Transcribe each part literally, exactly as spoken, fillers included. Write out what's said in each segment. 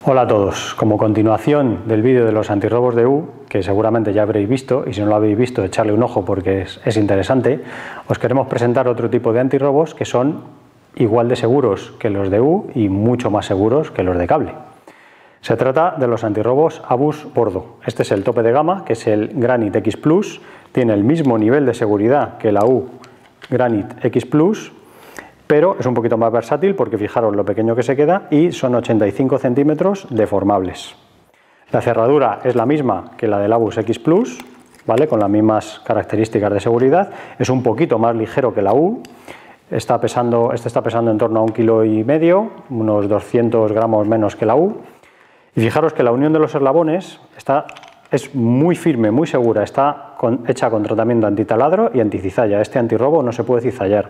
Hola a todos, como continuación del vídeo de los antirrobos de U, que seguramente ya habréis visto, y si no lo habéis visto, echarle un ojo porque es, es interesante, os queremos presentar otro tipo de antirrobos que son igual de seguros que los de U y mucho más seguros que los de cable. Se trata de los antirrobos Abus Bordo. Este es el tope de gama, que es el Granite X Plus, tiene el mismo nivel de seguridad que la U Granite X Plus, pero es un poquito más versátil porque fijaros lo pequeño que se queda y son ochenta y cinco centímetros deformables. La cerradura es la misma que la del Abus X Plus, ¿vale? Con las mismas características de seguridad. Es un poquito más ligero que la U. Está pesando, este está pesando en torno a un kilo y medio, unos doscientos gramos menos que la U. Y fijaros que la unión de los eslabones está, es muy firme, muy segura. Está con, hecha con tratamiento antitaladro y anticizalla. Este antirrobo no se puede cizallar.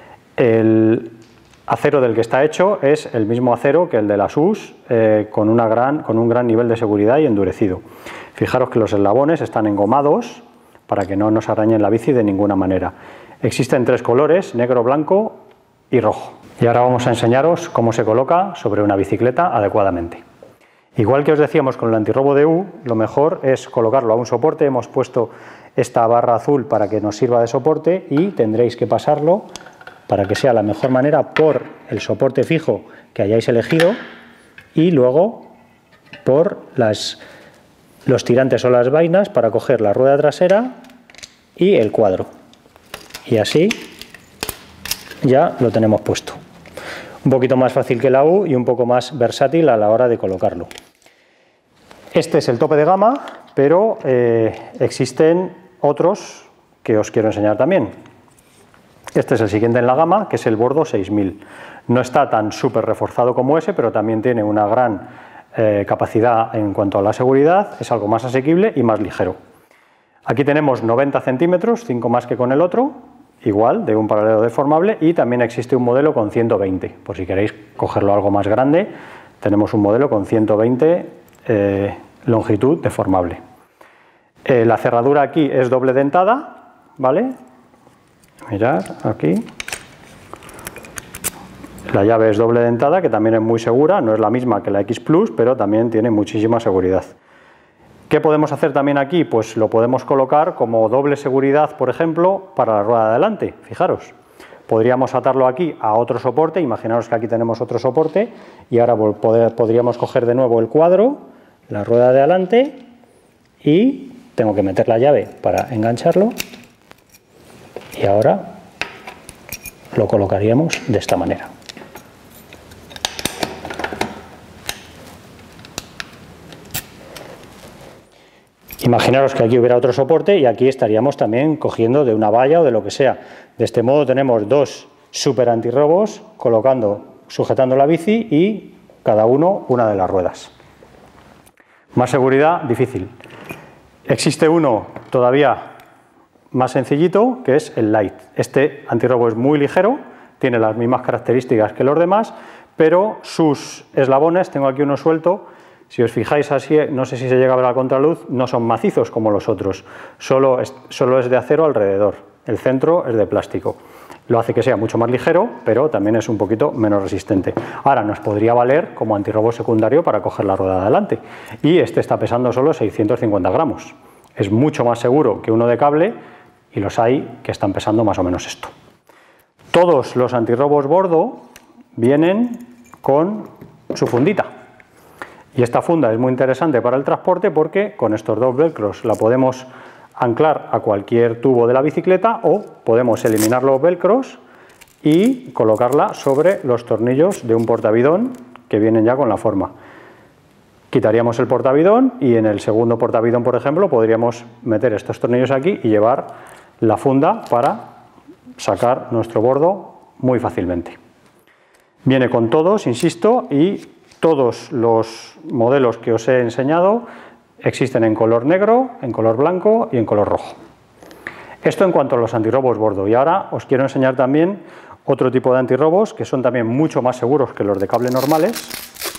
El acero del que está hecho es el mismo acero que el de las U S, eh, con, una gran, con un gran nivel de seguridad y endurecido. Fijaros que los eslabones están engomados para que no nos arañen la bici de ninguna manera. Existen tres colores, negro, blanco y rojo. Y ahora vamos a enseñaros cómo se coloca sobre una bicicleta adecuadamente. Igual que os decíamos con el antirrobo de U, lo mejor es colocarlo a un soporte. Hemos puesto esta barra azul para que nos sirva de soporte y tendréis que pasarlo para que sea la mejor manera por el soporte fijo que hayáis elegido y luego por las, los tirantes o las vainas para coger la rueda trasera y el cuadro. Y así ya lo tenemos puesto. Un poquito más fácil que la U y un poco más versátil a la hora de colocarlo. Este es el tope de gama, pero eh, existen otros que os quiero enseñar también. Este es el siguiente en la gama, que es el Bordo seis mil. No está tan súper reforzado como ese, pero también tiene una gran eh, capacidad en cuanto a la seguridad, es algo más asequible y más ligero. Aquí tenemos noventa centímetros, cinco más que con el otro, igual, de un paralelo deformable, y también existe un modelo con ciento veinte. Por si queréis cogerlo algo más grande, tenemos un modelo con ciento veinte eh, longitud deformable. Eh, la cerradura aquí es doble dentada, ¿vale? Mirad aquí, la llave es doble dentada, que también es muy segura, no es la misma que la X Plus, pero también tiene muchísima seguridad. ¿Qué podemos hacer también aquí? Pues lo podemos colocar como doble seguridad, por ejemplo, para la rueda de adelante, fijaros. Podríamos atarlo aquí a otro soporte, imaginaros que aquí tenemos otro soporte, y ahora poder, podríamos coger de nuevo el cuadro, la rueda de adelante, y tengo que meter la llave para engancharlo. Y ahora lo colocaríamos de esta manera. Imaginaros que aquí hubiera otro soporte y aquí estaríamos también cogiendo de una valla o de lo que sea. De este modo tenemos dos super antirrobos colocando, sujetando la bici y cada uno una de las ruedas. Más seguridad, difícil. Existe uno todavía más sencillito, que es el Light. Este antirrobo es muy ligero, tiene las mismas características que los demás, pero sus eslabones, tengo aquí uno suelto, si os fijáis así, no sé si se llega a ver a contraluz, no son macizos como los otros, solo es, solo es de acero alrededor, el centro es de plástico. Lo hace que sea mucho más ligero, pero también es un poquito menos resistente. Ahora nos podría valer como antirrobo secundario para coger la rueda de adelante, y este está pesando solo seiscientos cincuenta gramos. Es mucho más seguro que uno de cable, y los hay que están pesando más o menos esto. Todos los antirrobos Bordo vienen con su fundita. Y esta funda es muy interesante para el transporte porque con estos dos velcros la podemos anclar a cualquier tubo de la bicicleta o podemos eliminar los velcros y colocarla sobre los tornillos de un portavidón que vienen ya con la forma. Quitaríamos el portavidón y en el segundo portavidón, por ejemplo, podríamos meter estos tornillos aquí y llevar la funda para sacar nuestro bordo muy fácilmente. Viene con todos, insisto, y todos los modelos que os he enseñado existen en color negro, en color blanco y en color rojo. Esto en cuanto a los antirrobos Bordo. Y ahora os quiero enseñar también otro tipo de antirrobos que son también mucho más seguros que los de cable normales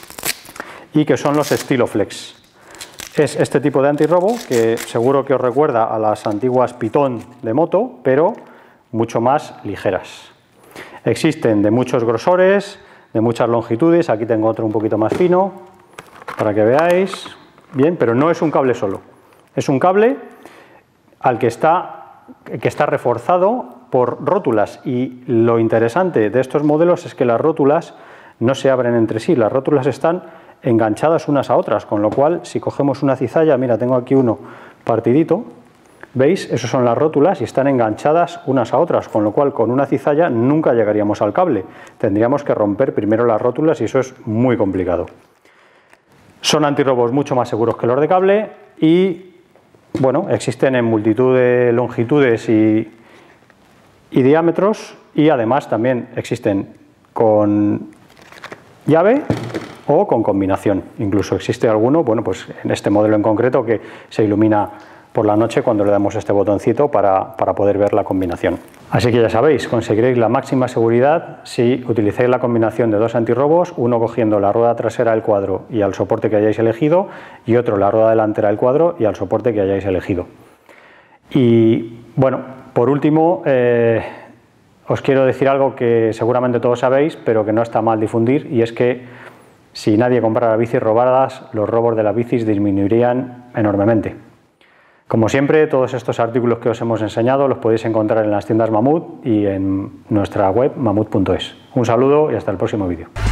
y que son los estilo Flex. Es este tipo de antirrobo que seguro que os recuerda a las antiguas Pitón de moto, pero mucho más ligeras. Existen de muchos grosores, de muchas longitudes, aquí tengo otro un poquito más fino, para que veáis bien, pero no es un cable solo, es un cable al que está, que está reforzado por rótulas, y lo interesante de estos modelos es que las rótulas no se abren entre sí, las rótulas están enganchadas unas a otras, con lo cual si cogemos una cizalla, mira, tengo aquí uno partidito, ¿veis? Esas son las rótulas y están enganchadas unas a otras, con lo cual con una cizalla nunca llegaríamos al cable, tendríamos que romper primero las rótulas y eso es muy complicado. Son antirrobos mucho más seguros que los de cable y, bueno, existen en multitud de longitudes y, y diámetros, y además también existen con llave o con combinación. Incluso existe alguno, bueno, pues en este modelo en concreto, que se ilumina por la noche cuando le damos este botoncito para, para poder ver la combinación. Así que ya sabéis, conseguiréis la máxima seguridad si utilizáis la combinación de dos antirrobos, uno cogiendo la rueda trasera del cuadro y al soporte que hayáis elegido, y otro la rueda delantera del cuadro y al soporte que hayáis elegido. Y bueno, por último, eh, os quiero decir algo que seguramente todos sabéis, pero que no está mal difundir, y es que si nadie comprara bicis robadas, los robos de las bicis disminuirían enormemente. Como siempre, todos estos artículos que os hemos enseñado los podéis encontrar en las tiendas Mamut y en nuestra web mamut punto es. Un saludo y hasta el próximo vídeo.